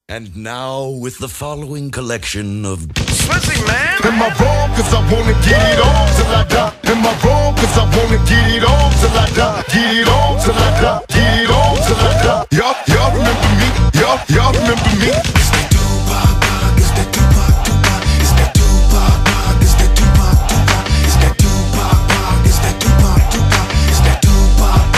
And now with the following collection of Swizzy, man! Am I wrong cause I wanna get it on till I die? Am I wrong cause I wanna get it on till I die? Get it on till I die, get it on till I die. Y'all remember me, y'all remember me. It's that Tupac, it's that Tupac, it's that Tupac, it's that Tupac, it's that Tupac, it's that Tupac, it's that Tupac.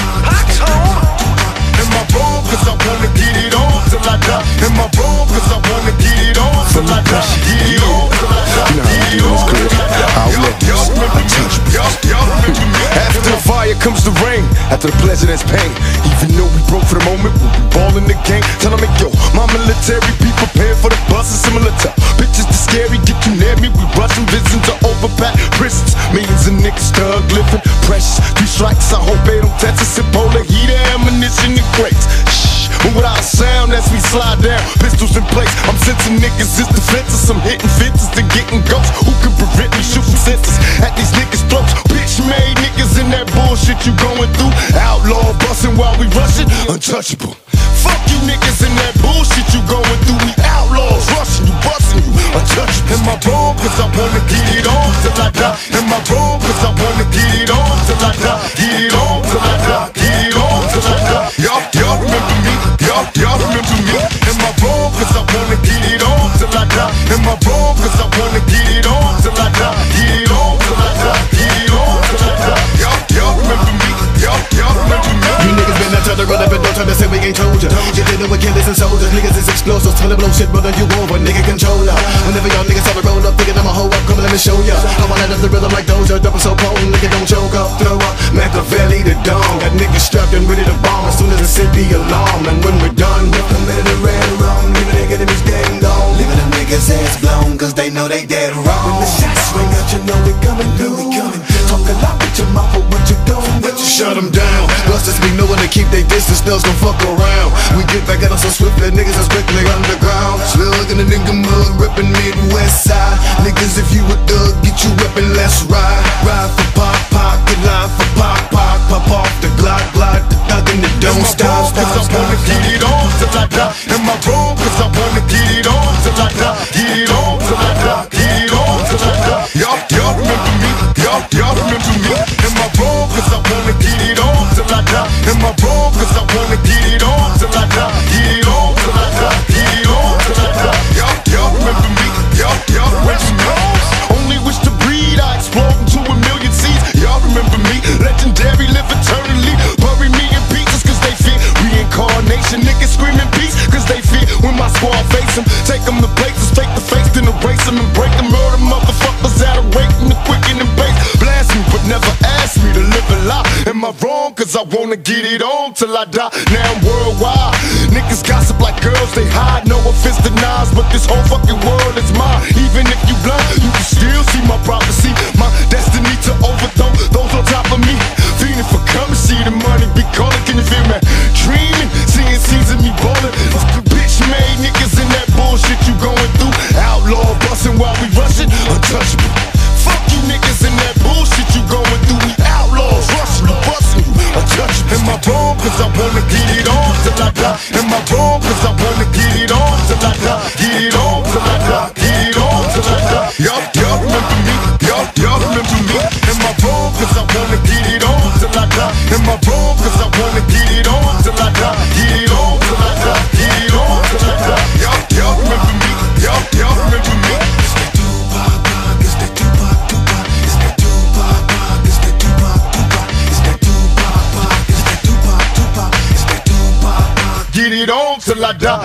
Am I wrong cause I wanna get it on till I die? Am I wrong cause I wanna get it on till I die? Get it on till I die, get it on till I die. Y'all remember me, y'all remember me. After the fire comes the rain, after the pleasure there's pain. Even though we broke for the moment, we'll be balling the game. Tell them, yo, my military, be prepared for the bus. It's similar to bitches too scary, get you near me. We rushing visions to overpack prisons. Millions of niggas thug living precious. 3 strikes, I hope they don't test us. And polar heater, ammunition and crates. Shh, and without a sound as we slide down, pistols in place. I'm sensing niggas is defenses. I'm hitting fences and getting ghosts. Who can prevent me shooting senses at these niggas' throats? Bitch made niggas in that bullshit you going through. Outlaw busting while we rushing, untouchable. Fuck you niggas in that bullshit you going through. We outlaws rushing you, busting you, untouchable. Am I wrong cause I wanna get it on till I die? Am I wrong cause I wanna get it on till I die? Get it on till I die, get it on till I die. Y'all remember me, y'all remember me. Am I wrong cause I wanna get it on till I die? Am I wrong cause I wanna get it on till I die? Get it on till I die, get it on till I die. Y'all remember me, y'all remember me. You niggas been out to run up and don't try to say we ain't told ya. You dealing with killers and soldiers, niggas is explosives. Trying to blow shit, brother, you over, nigga controller. Whenever y'all niggas start to roll up, thinking I'ma hold up, come let me show ya. I wanna love the rhythm like Doja, double so potent, nigga don't choke up, throw up. Machiavelli the dawn, got niggas strapped and ready to bomb as soon as I set the alarm. And when we're done, A minute of red wrong, leaving their enemies dang gone. Leaving them niggas ass blown, cause they know they dead wrong. When the shots ring out, you know we coming through. Talk a lot with your mouth, but what you doing? but you shut them down. Busters be knowing to keep they distance, snails gon' fuck around. We get back at them so swift that niggas are quickly underground. Slug in the nigga mud, rippin' Midwest side. Niggas, if you a thug, get you weapon, let's ride. Ride for pop, get line for pop, pop off the glide, the thug and the don't stop. Cause I wanna get it on till I die. Am I wrong cause I wanna get it on till I die? Get it on till I die, get it on till I die. Y'all remember me, y'all remember me. Am I wrong cause I wanna get it on till I die? Am I wrong cause I wanna get it on till I die? Get it on till I die, get it on till I die. Y'all remember me, y'all remember me. Only wish to breed, I explode into a million seeds. Y'all remember me, legendary, live eternally. Bury me in pieces cause they fear reincarnation. Niggas screaming peace cause they fear when my squad face them. Take them to places, take the face, then erase them and break them. Murder motherfuckers at a rate in the quicken and base. Blast me but never ask me to live a lie. Am I wrong cause I wanna get it on till I die? Now I'm worldwide. Niggas gossip like girls, they hide. No offense to Nas, but this whole fucking world is mine. Even if you blind, you can still see my prophecy. My destiny to overthrow those on top of me. Feeling for coming, see the money be calling. Can you feel me? Dreaming, seeing seas of me ballin'. Bitch made niggas in that bullshit you going through. Outlaw bustin' while we rushin', untouchable. Fuck you niggas in that bullshit you going through. We outlaws rushin' you, bustin' you, untouchable. Am I wrong cause I wanna get it on till I die? Am I wrong cause I wanna get it on till I die? Get it on till I die, get it on till I die. Y'all remember me, y'all remember me. Am I wrong cause I wanna get it on till I die? Am I wrong cause I wanna get it on till I die? Get it on till I die, get it on till I die. Y'all remember me, y'all remember me. It's that Tupac, it's that Tupac, it's that Tupac, it's that Tupac, it's that Tupac, it's that Tupac, it's that Tupac. Get it on till I die.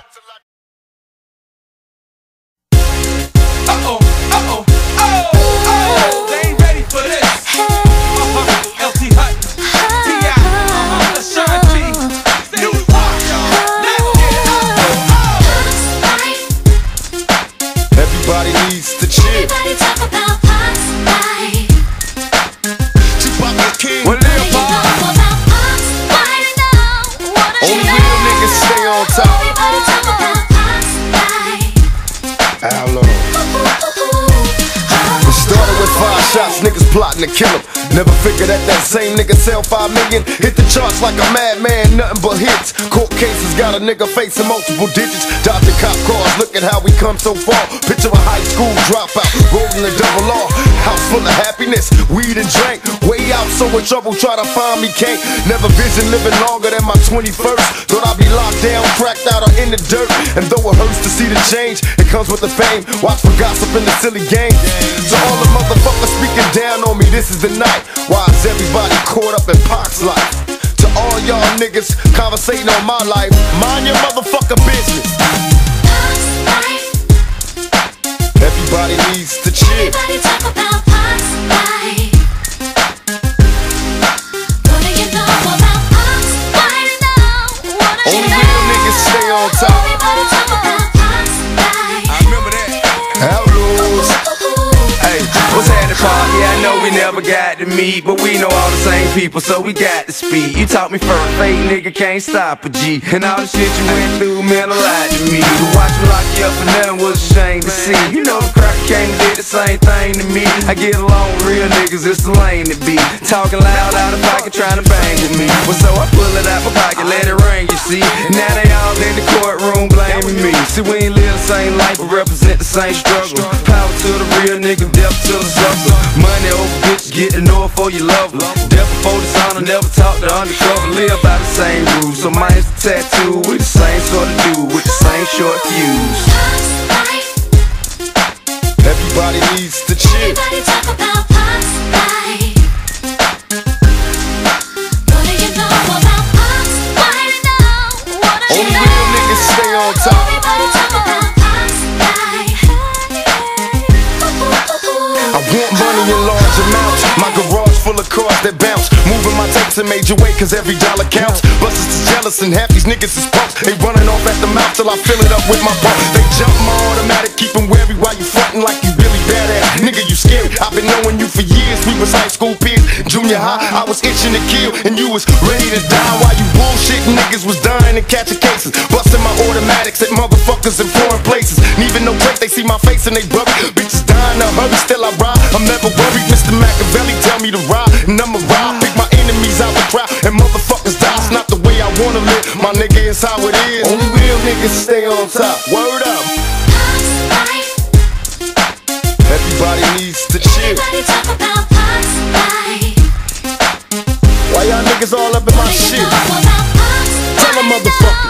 They ain't ready for this. LT Hut, T.I., Sean G, New Rock, let's get it. Everybody needs to chill. Everybody talk about Pac's life. Tupac the king. What do you know about Pac's life now? Only real niggas stay on top. Everybody talk about Pac's life. Outlaw. It started with 5 shots, niggas plotting to kill him. Never figured that same nigga sell 5 million. Hit the charts like a madman, nothing but hits. Court cases got a nigga facing multiple digits. Dodging cop cars, look at how we come so far. Picture a high school dropout, rolling the double R. House full of happiness, weed and drink. Way out, so in trouble, try to find me, can't. Never vision living longer than my 21st. Thought I'd be locked down, cracked out or in the dirt. And though it hurts to see the change, it comes with the fame. Watch for gossip in the silly game. To all the motherfuckers speaking down on me, this is the night. Why is everybody caught up in Pac's life? To all y'all niggas conversating on my life, mind your motherfucking business. Pac's life. Everybody needs to chill. Everybody talk about Pac's life. What do you know about Pac's life now? What do you Only know? real niggas stay on top. Everybody talk about Pac's life. I remember that. Outlaws. Hey, what's happening, Pac? Yeah, I know we never got to meet, but we know all the same people, so we got to speak. You taught me first, fake nigga can't stop a G. And all the shit you went through meant a lot to me. To watch me lock you up and nothing was a shame to see. You know the cracker came and did the same thing to me. I get along with real niggas, it's the lane to be. Talking loud out of pocket, trying to bang with me. Well, so I pull it out my pocket, let it ring, you see. Now they all in the courtroom blaming me. See, we ain't live the same life, but represent the same struggle. Power to the real nigga, death to the sucker. Money over bitch, get to know it for you love her. Death before dishonor, never talk to undercover. Live by the same rules, so mine's the tattoo with the same sort of dude, with the same short fuse. Pac's life. Everybody needs to chill. Everybody talk about Pac's life. What do you know about Pac's life now? What do you Only know? real niggas stay on top. Everybody talk about Pac's life. I want money in large amounts. My garage full of cars that bounce. Moving my tapes in major way, cause every dollar counts. Busters is jealous and half these niggas is punks. They running off at the mouth till I fill it up with my bump. They jump my automatic, keep 'em wary while you frontin' like you really badass. Nigga, you scary. I've been knowing you for years. We was high school peers. Junior high, I was itching to kill, and you was ready to die. While you bullshitting, niggas was dying and catching cases. Busting my automatics at motherfuckers in foreign places. Leaving no break, they see my face and they bury. Bitches dying to hurry, still I ride. I'm never worried. Mr. Machiavelli tell me to ride, and I'ma ride. Pick my enemies out the crowd, and motherfuckers die. It's not the way I wanna live. My nigga, it's how it is. Only real niggas stay on top. Word up. Pac's life. Everybody needs to chill. Everybody talk about Pac's life. Why y'all niggas all up in my What do you shit? know about Pac's Tell a life motherfucker.